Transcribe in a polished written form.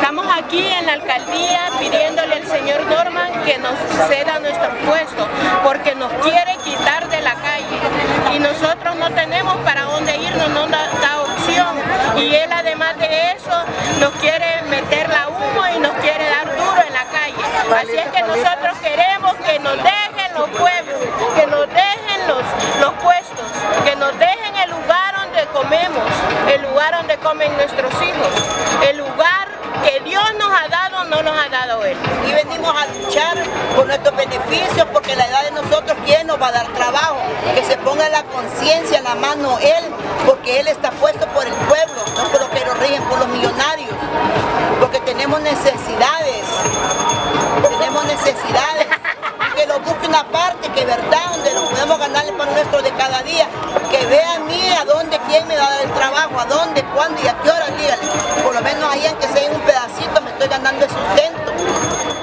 Estamos aquí en la alcaldía pidiéndole al señor Norman que nos ceda nuestro puesto, porque nos quiere quitar de la calle y nosotros no tenemos para dónde irnos, no nos da opción, y él además de eso nos quiere meter la humo y nos quiere dar duro en la calle. Así es que nosotros queremos que nos dejen los pueblos, que nos dejen los puestos, que nos dejen el lugar donde comemos, el lugar donde comen nuestros hijos, el lugar que Dios nos ha dado, no nos ha dado Él. Y venimos a luchar por nuestros beneficios, porque la edad de nosotros, ¿quién nos va a dar trabajo? Que se ponga la conciencia en la mano Él, porque Él está puesto por el pueblo, no por lo que lo rigen por los millonarios, porque tenemos necesidades, que lo busque una parte, que verdad, donde lo podemos ganar el pan nuestro de cada día, que vea a mí a dónde, quién me va a dar el trabajo, a dónde, cuándo y a qué hora, dígale. Por lo menos ahí, aunque sea en un pedacito, me estoy ganando el sustento.